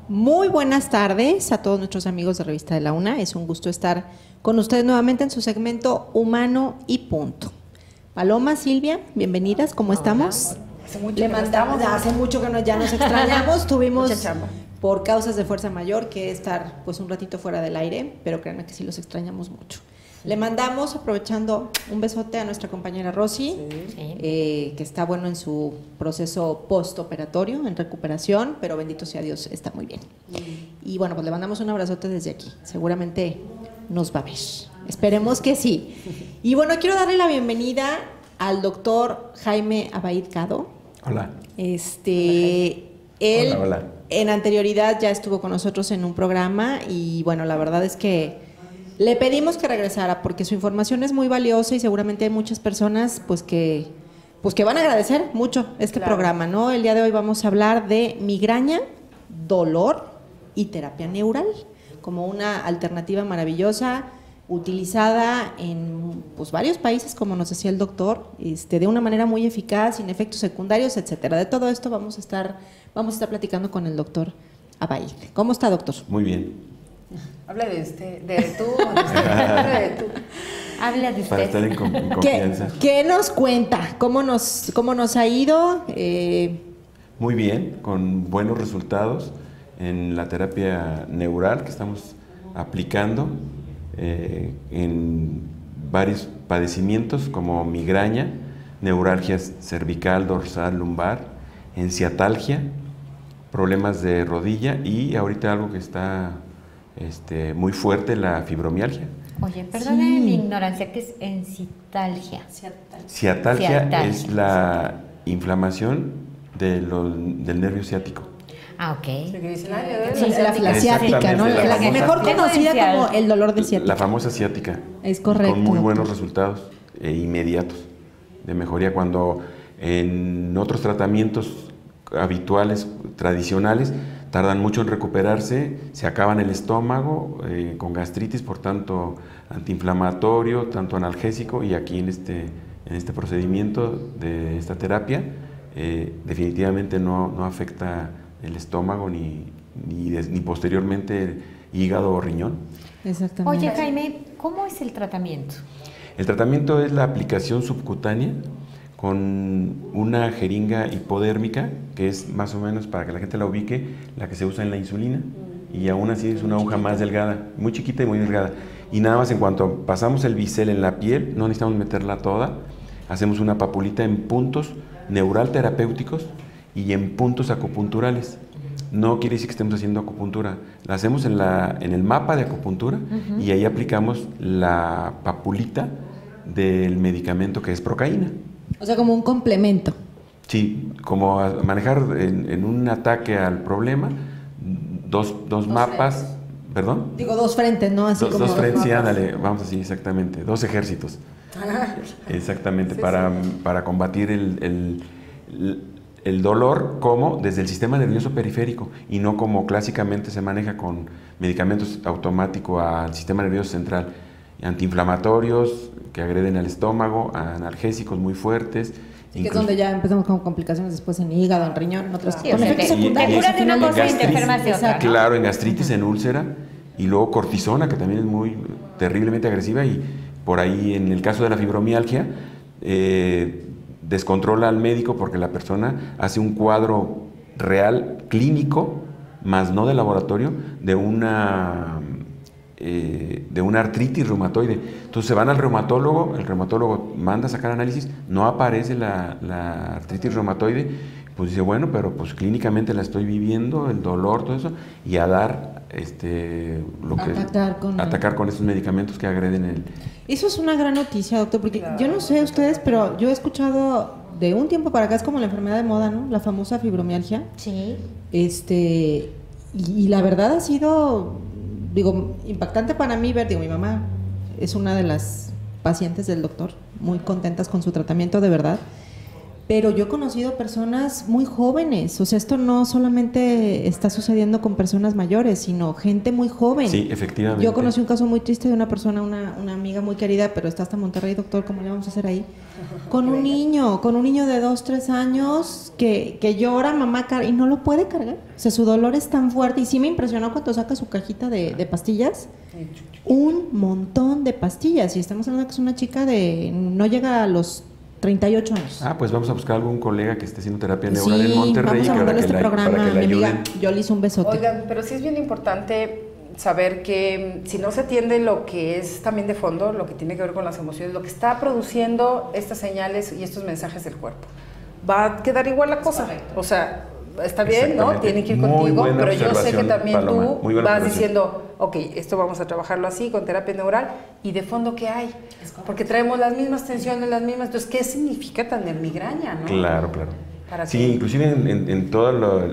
Muy buenas tardes a todos nuestros amigos de Revista de la UNA. Es un gusto estar con ustedes nuevamente en su segmento Humano y Punto. Paloma, Silvia, bienvenidas, ¿cómo estamos? Hace mucho Le que no mandamos, estamos. hace mucho que ya nos extrañamos, tuvimos Mucha chamba. por causas de fuerza mayor que estar pues un ratito fuera del aire, pero créanme que sí los extrañamos mucho. Le mandamos, aprovechando, un besote a nuestra compañera Rosy, que está bueno en su proceso postoperatorio, en recuperación, pero bendito sea Dios, está muy bien. Y bueno, pues le mandamos un abrazote desde aquí, seguramente nos va a ver, esperemos que sí. Y bueno, quiero darle la bienvenida al doctor Jaime Abaid Cado. Hola. Él Hola. En anterioridad ya estuvo con nosotros en un programa y bueno, la verdad es que le pedimos que regresara porque su información es muy valiosa y seguramente hay muchas personas pues que van a agradecer mucho este programa, ¿no? El día de hoy vamos a hablar de migraña, dolor y terapia neural como una alternativa maravillosa utilizada en pues varios países, como nos decía el doctor, de una manera muy eficaz, sin efectos secundarios, etcétera. De todo esto vamos a estar platicando con el doctor Abaid. ¿Cómo está, doctor? Muy bien. Habla de usted, de tú, habla de tú. Habla de Para estar usted. en confianza. ¿Qué nos cuenta? ¿Cómo nos ha ido? Muy bien, con buenos resultados en la terapia neural que estamos aplicando en varios padecimientos como migraña, neuralgia cervical, dorsal, lumbar, enciatalgia, problemas de rodilla y ahorita algo que está muy fuerte, la fibromialgia. Oye, perdone mi ignorancia, ¿qué es encitalgia? Ciatalgia es la inflamación del nervio ciático. Ah, ok. La ciática, ¿no? Exactamente, La mejor conocida como el dolor de La ciática. famosa ciática. Es correcto. Con muy doctor. buenos resultados inmediatos de mejoría. Cuando en otros tratamientos habituales, tradicionales, tardan mucho en recuperarse, se acaban el estómago con gastritis, por tanto antiinflamatorio, tanto analgésico, y aquí en este procedimiento de esta terapia definitivamente no afecta el estómago ni posteriormente el hígado o riñón. Exactamente. Oye, Jaime, ¿cómo es el tratamiento? El tratamiento es la aplicación subcutánea con una jeringa hipodérmica, que es más o menos, para que la gente la ubique, la que se usa en la insulina, y aún así es una aguja más delgada, muy chiquita y muy delgada. Y nada más en cuanto pasamos el bisel en la piel, no necesitamos meterla toda, hacemos una papulita en puntos neural terapéuticos y en puntos acupunturales. No quiere decir que estemos haciendo acupuntura, la hacemos en el mapa de acupuntura y ahí aplicamos la papulita del medicamento que es procaína. O sea, como un complemento. Sí, como manejar en un ataque al problema, dos mapas, frentes. ¿Perdón? Digo, dos frentes, ¿no? Así como Dos frentes, sí, mapas. ándale, vamos así, exactamente, dos ejércitos. Exactamente, para combatir el dolor como desde el sistema nervioso periférico y no como clásicamente se maneja con medicamentos automáticos al sistema nervioso central. Antiinflamatorios que agreden al estómago, analgésicos muy fuertes. Sí, que es donde ya empezamos con complicaciones después en hígado, en riñón, en otros Sí, con o sea, efectos te secundarios. curas de una al final cosa y del te día. enfermas de otra, ¿no? Claro, en gastritis, en úlcera, y luego cortisona, que también es muy terriblemente agresiva, y por ahí en el caso de la fibromialgia, descontrola al médico porque la persona hace un cuadro real, clínico, más no de laboratorio, de una artritis reumatoide. Entonces se van al reumatólogo, el reumatólogo manda a sacar análisis, no aparece la artritis reumatoide, pues dice, bueno, pero pues clínicamente la estoy viviendo, el dolor, todo eso, y a dar atacar con esos medicamentos que agreden el... Eso es una gran noticia, doctor, porque yo no sé ustedes, pero yo he escuchado de un tiempo para acá, es como la enfermedad de moda, ¿no? La famosa fibromialgia. Sí. Y la verdad ha sido, digo, impactante para mí ver, digo, mi mamá es una de las pacientes del doctor, muy contentas con su tratamiento, de verdad. Pero yo he conocido personas muy jóvenes, o sea, esto no solamente está sucediendo con personas mayores, sino gente muy joven. Sí, efectivamente. Yo conocí un caso muy triste de una persona, una amiga muy querida, pero está hasta Monterrey, doctor, ¿cómo le vamos a hacer ahí? Con un niño de 2, 3 años que llora, mamá, y no lo puede cargar. O sea, su dolor es tan fuerte, y sí me impresionó cuando saca su cajita de pastillas. Un montón de pastillas, y estamos hablando que es una chica de, no llega a los 38 años. Pues vamos a buscar algún colega que esté haciendo terapia neural en vamos Monterrey a que ahora mandarle que este programa para que la a mi amiga. ayuden. Yo le hice un besote. Oigan, pero sí es bien importante saber que si no se atiende lo que es también de fondo, lo que tiene que ver con las emociones, lo que está produciendo estas señales y estos mensajes del cuerpo, va a quedar igual la cosa. O sea, está bien, ¿no? Tiene que ir Muy contigo, buena pero yo sé que observación, también Paloma. tú Muy buena vas observación. diciendo, ok, esto vamos a trabajarlo así, con terapia neural, y de fondo, ¿qué hay? Porque traemos las mismas tensiones, las mismas, entonces, ¿qué significa tener migraña, no? Claro. ¿Para Sí, qué? inclusive en todos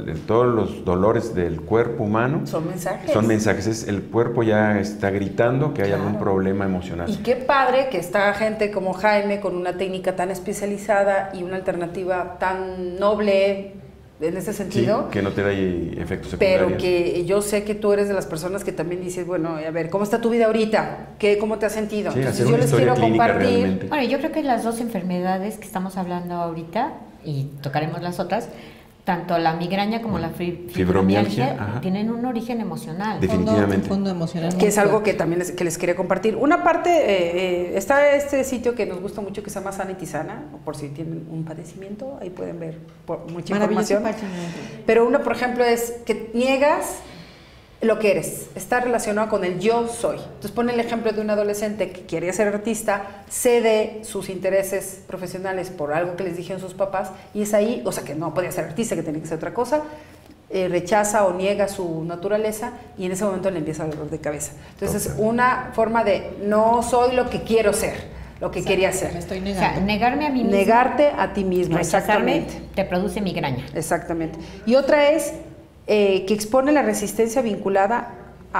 los dolores del cuerpo humano Son mensajes. son mensajes. El cuerpo ya está gritando que hay algún problema emocional. Y qué padre que está gente como Jaime con una técnica tan especializada y una alternativa tan noble en ese Sí, sentido. que no te da efectos secundarios. Pero que yo sé que tú eres de las personas que también dices, bueno, a ver, ¿cómo está tu vida ahorita? ¿Cómo te has sentido? Sí, Entonces hacer yo una les historia quiero clínica compartir. realmente. Bueno, yo creo que las dos enfermedades que estamos hablando ahorita, y tocaremos las otras, tanto la migraña como la fibromialgia, ajá. tienen un origen emocional. Definitivamente. Un fondo emocional. Que muy es algo fuerte. que también les quería compartir. Una parte, está este sitio que nos gusta mucho que se llama Sana y Tisana, o por si tienen un padecimiento, ahí pueden ver mucha Maravillosa información. página. Pero una, por ejemplo, es que niegas lo que eres, está relacionado con el yo soy. Entonces pone el ejemplo de un adolescente que quería ser artista, cede sus intereses profesionales por algo que les dijeron sus papás, y es ahí, o sea, que no podía ser artista, que tenía que ser otra cosa, rechaza o niega su naturaleza, y en ese momento le empieza el dolor de cabeza. Entonces es una forma de no soy lo que quiero ser, lo que quería ser. Me estoy O negando. sea, negarme a mí mismo, Negarte a ti mismo, rechazarme, exactamente. te produce migraña. Exactamente. Y otra es que expone la resistencia vinculada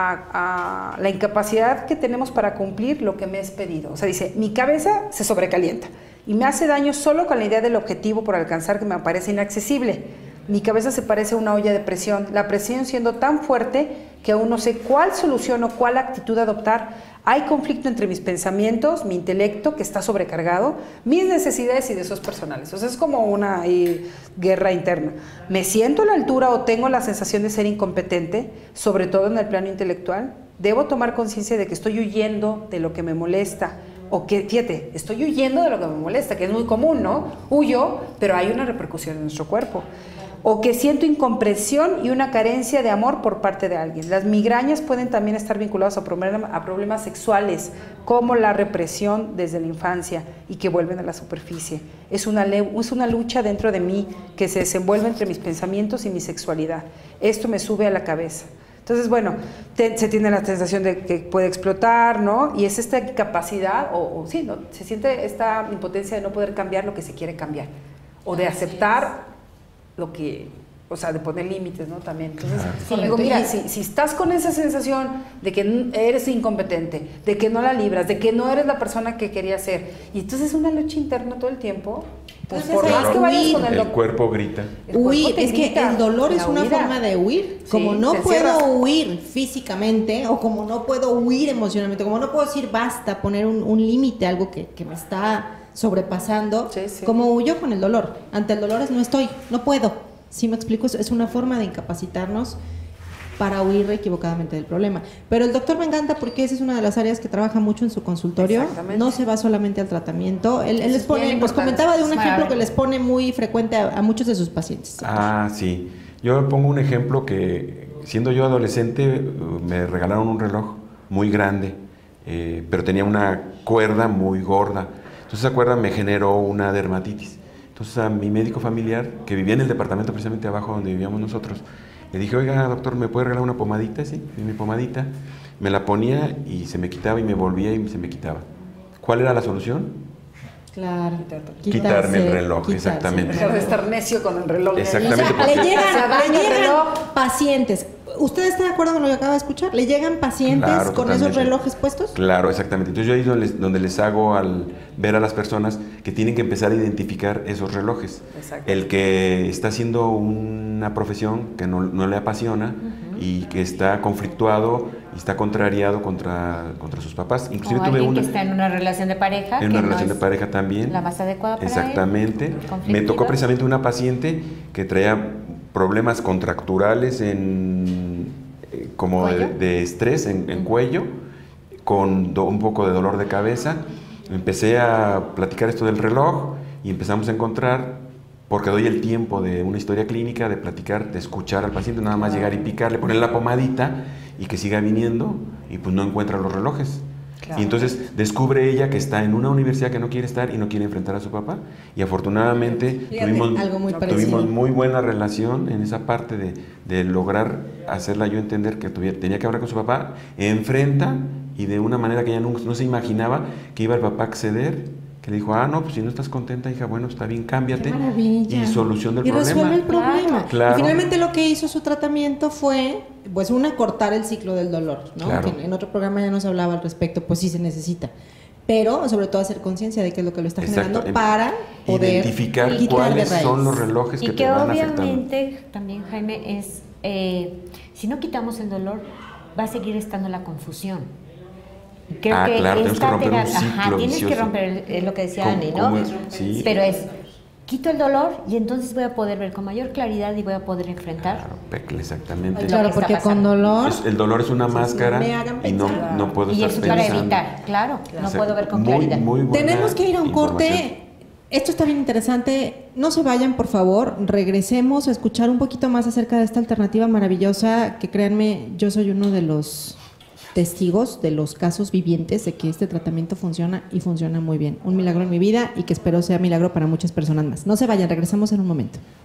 a la incapacidad que tenemos para cumplir lo que me es pedido. O sea, dice, mi cabeza se sobrecalienta y me hace daño solo con la idea del objetivo por alcanzar que me parece inaccesible. Mi cabeza se parece a una olla de presión, la presión siendo tan fuerte que aún no sé cuál solución o cuál actitud adoptar. Hay conflicto entre mis pensamientos, mi intelecto que está sobrecargado, mis necesidades y deseos personales. O sea, es como una guerra interna. ¿Me siento a la altura o tengo la sensación de ser incompetente, sobre todo en el plano intelectual? Debo tomar conciencia de que estoy huyendo de lo que me molesta. O que, fíjate, estoy huyendo de lo que me molesta, que es muy común, ¿no? Huyo, pero hay una repercusión en nuestro cuerpo. O que siento incomprensión y una carencia de amor por parte de alguien. Las migrañas pueden también estar vinculadas a problemas sexuales, como la represión desde la infancia y que vuelven a la superficie. Es una lucha dentro de mí que se desenvuelve entre mis pensamientos y mi sexualidad. Esto me sube a la cabeza. Entonces, bueno, se tiene la sensación de que puede explotar, ¿no? Y es esta incapacidad, sí, ¿no? Se siente esta impotencia de no poder cambiar lo que se quiere cambiar, o de aceptar lo que, o sea, de poner límites, ¿no? También. Entonces, digo, mira, si estás con esa sensación de que eres incompetente, de que no la libras, de que no eres la persona que querías ser, y entonces es una lucha interna todo el tiempo, pues Entonces, por más que vayas con El el doctor. cuerpo grita. Huir, es que el dolor es una forma de huir. Como no puedo huir físicamente, o como no puedo huir emocionalmente, como no puedo decir basta, poner un límite, algo que me está sobrepasando, como huyo con el dolor. Ante el dolor no puedo. ¿Sí me explico? Es una forma de incapacitarnos para huir equivocadamente del problema. Pero el doctor me encanta porque esa es una de las áreas que trabaja mucho en su consultorio. No se va solamente al tratamiento. Él les pone, nos comentaba de un ejemplo que les pone muy frecuente a muchos de sus pacientes. Sí. Yo pongo un ejemplo que, siendo yo adolescente, me regalaron un reloj muy grande, pero tenía una cuerda muy gorda. Entonces esa cuerda me generó una dermatitis. Entonces a mi médico familiar, que vivía en el departamento precisamente abajo donde vivíamos nosotros, le dije, oiga, doctor, ¿me puede regalar una pomadita? Sí, mi pomadita. Me la ponía y se me quitaba y me volvía y se me quitaba. ¿Cuál era la solución? Claro. Quitarme el reloj, exactamente. Dejar de estar necio con el reloj. Exactamente. O sea, le llegan pacientes. ¿Usted está de acuerdo con lo que acaba de escuchar? ¿Le llegan pacientes Claro, con esos totalmente. relojes puestos? Claro, exactamente. Entonces yo ahí es donde les hago al ver a las personas que tienen que empezar a identificar esos relojes. Exacto. El que está haciendo una profesión que no le apasiona y que está conflictuado y está contrariado contra sus papás. Inclusive O tuve alguien una que está en una relación de pareja. en que una no relación de es pareja también. la más adecuada para él. Exactamente. Me Conflictiva. tocó precisamente una paciente que traía problemas contracturales como ¿Cuello? de estrés en cuello, con un poco de dolor de cabeza. Empecé a platicar esto del reloj y empezamos a encontrar, porque doy el tiempo de una historia clínica, de platicar, de escuchar al paciente, nada más llegar y picarle, ponerle la pomadita y que siga viniendo y pues no encuentra los relojes. Claro. Y entonces descubre ella que está en una universidad que no quiere estar y no quiere enfrentar a su papá. Y afortunadamente Fíjate, algo muy parecido. tuvimos muy buena relación en esa parte de lograr hacerla yo entender que tenía que hablar con su papá. Enfrenta y de una manera que ella no se imaginaba que iba el papá a acceder. Que le dijo, no, pues si no estás contenta, hija, bueno, está bien, cámbiate. ¡Qué maravilla! Y solución del y problema. resuelve el problema. Claro. Y finalmente lo que hizo su tratamiento fue, pues cortar el ciclo del dolor, ¿no? Claro. Que en otro programa ya nos hablaba al respecto, pues sí se necesita. Pero sobre todo hacer conciencia de qué es lo que lo está Exacto. generando para poder identificar quitar de cuáles raíz. son los relojes Y que que te van afectando. obviamente también, Jaime, es si no quitamos el dolor, va a seguir estando la confusión. Creo que claro, tenemos que esta romper un terapia- ciclo tienes que vicioso. romper es lo que decía ¿Cómo- Ani, ¿no? cómo es? Sí. Pero quito el dolor y entonces voy a poder ver con mayor claridad y voy a poder enfrentar. Claro, Pecle, exactamente. Lo Claro, que está porque con pasando. dolor El dolor es una máscara me hagan y no pensar. puedo Y estar eso es para pensando. evitar, claro, no Exacto. puedo ver con Muy, claridad. muy buena Tenemos que ir a un información. corte. Esto está bien interesante. No se vayan, por favor. Regresemos a escuchar un poquito más acerca de esta alternativa maravillosa que, créanme, yo soy uno de los testigos, de los casos vivientes de que este tratamiento funciona y funciona muy bien. Un milagro en mi vida y que espero sea milagro para muchas personas más. No se vayan, regresamos en un momento.